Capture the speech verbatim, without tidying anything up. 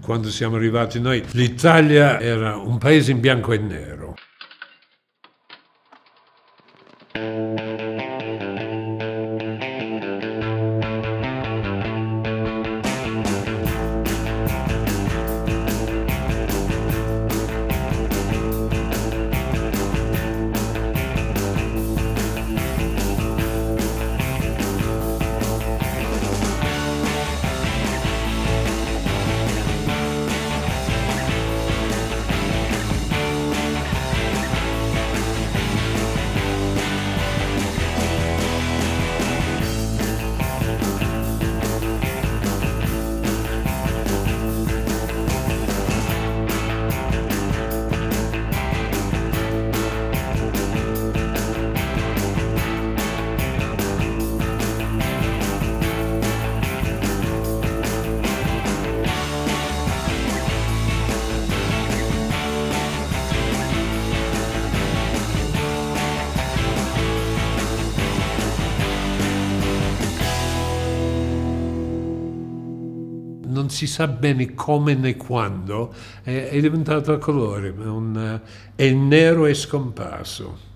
Quando siamo arrivati noi, l'Italia era un paese in bianco e nero. Non si sa bene come né quando, è, è diventato a colore, un, è nero e scomparso.